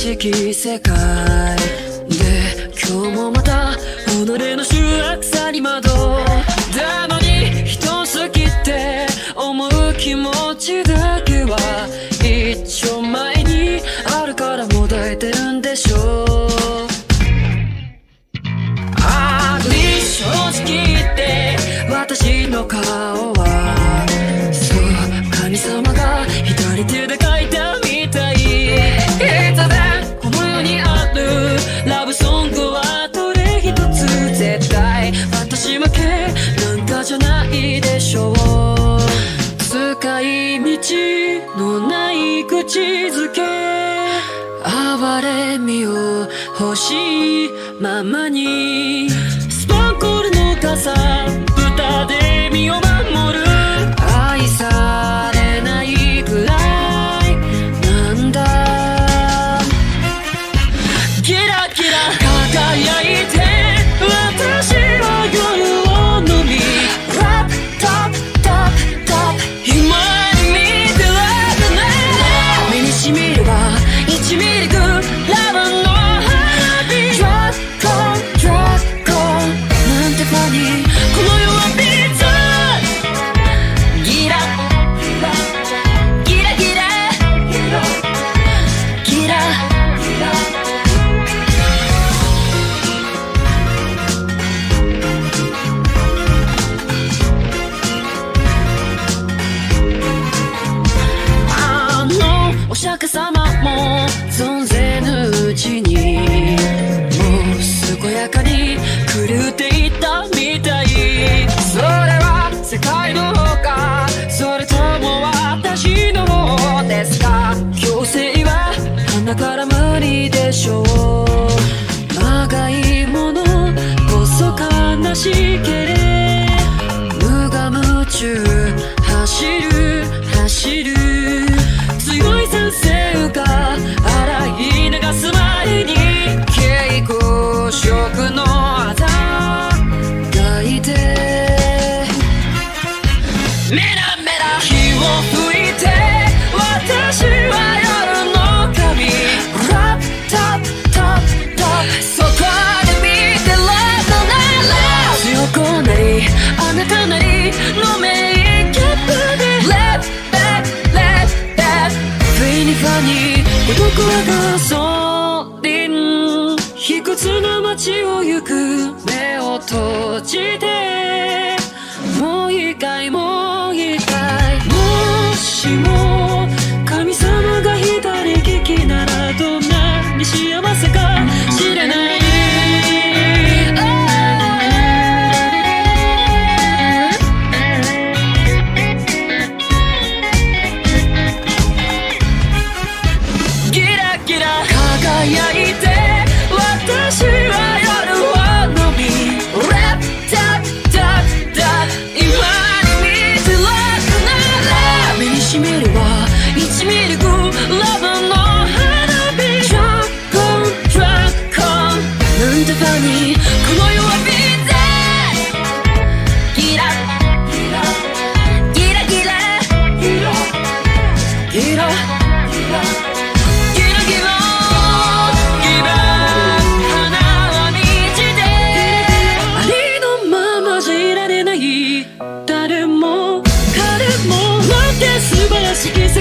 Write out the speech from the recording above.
しき世界で今日もまた己の醜悪さに惑うたまに人好きって思う気持ちだけは一丁前にあるからもだえてるんでしょう。あり正直言って私の顔はそう神様が左手で描いたみたい。いつでこの世にあるラブソングはどれ一つ絶対私負けなんかじゃないでしょう。使い道のない口づけ哀れみを欲しいままにスパンコールの傘豚で身を守る愛されないくらいなんだ。キラキラ輝いて私は夜を飲みラップトップトップトップ今に見てられない目にしみるは1ミリグラブの花火ドラッコンドラッコンなんてファニーこの世はピッツァギラギラギラギラお釈迦様も存ぜぬうちにもう健やかに狂っていったみたい。それは世界の方かそれとも私の方ですか。強制は鼻から無理でしょう。まがいものこそ悲しけれ無我夢中走る走る強い先生が洗い流す前に蛍光色のあざがいてメラメラ火を吹いて私は夜の神ラップトップトップトップそこで見てラブのなら強くなりあなたなりのメイキャップでレッベッレッベッフィニファニー孤独はガソリン卑屈な街を行く目を閉じてもう一回もう一回もしも神様が左利きならどんなに幸せか知れない輝いて私は夜を飲みラップタップタップタップ今に見てラブなら目にしみるは1ミリグラブの花火ドラッコンドラッコンなんてファニーこの世はビーズギラギラギラギラギラギラ誰も彼もなんて素晴らしき